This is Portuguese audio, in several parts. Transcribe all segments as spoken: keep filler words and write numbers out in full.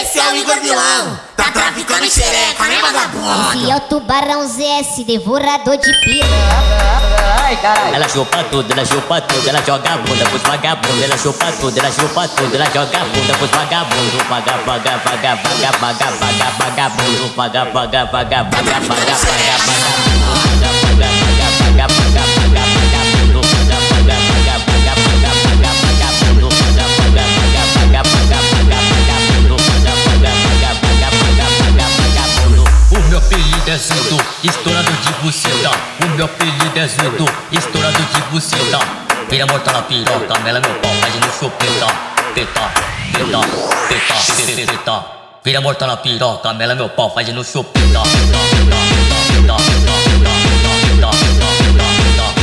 Esse é o Igor Vilão, tá traficando xereca, né, vagabundo? Esse é o Tubarão Z S, devorador de pica. Ai, caralho. Ela chupa tudo, ela chupa tudo, ela joga a bunda pros vagabundos. Ela chupa tudo, ela chupa tudo, ela joga a bunda pros vagabundos. Vaga, vaga, vaga, vaga, vaga, vaga, vagabundo. Vaga, vaga, vaga, vaga, vaga, vaga, vagabundo. Vaga, vaga, vaga, vaga, vaga, vagabundo. Vaga, vaga, vaga, vaga, vaga, vaga, vagabundo. Vaga, vaga, vaga, vaga, vaga, vaga, vagabundo. Vaga, vaga, vaga, vaga, vaga, vaga, vagabundo. O meu apelido é Zudo, estourador de buceta. O meu apelido é Zudo, estourador de buceta. Vira mortal na piroca, mela meu pau, faz no chupeta. Peta, peta, peta, peta, peta. Vira mortal na piroca, mela meu pau, faz no chupeta. Peta, peta, peta, peta, peta, peta, peta,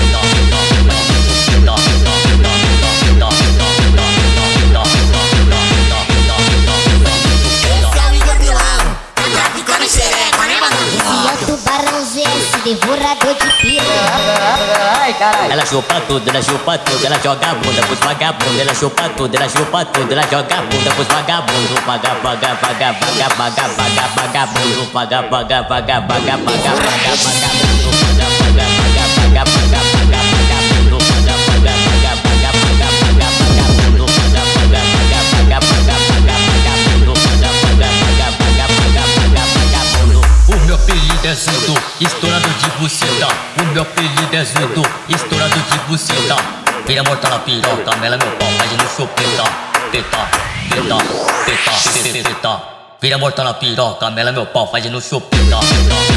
devorador de pica. Ai, caralho. Ela chupa tudo, ela chupa tudo, ela joga a bunda pros vagabundos. Ela chupa tudo, ela chupa tudo, ela joga a bunda pros vagabundos. Vaga, vaga, vaga, vaga, vaga, vaga, vagabundo. Vaga, vaga, vaga, vaga, vaga, vaga, vagabundo. Vaga, vaga, vaga, vaga, vaga, vaga, vagabundo. Vaga, vaga, vaga, vaga, vaga, vaga, vagabundo. Vaga, vaga, vaga, vaga, vaga, vaga, vagabundo. Vaga, vaga, vaga, vaga, vaga, vaga, vagabundo. O meu apelido é Zudo, estourador de buceta. O meu apelido é Zudo, estourador de buceta. Vira mortal na piroca, mela meu pau, faz no chupeta. Peta, peta, peta, peta, peta. Vira mortal na piroca, mela meu pau, faz no chupeta.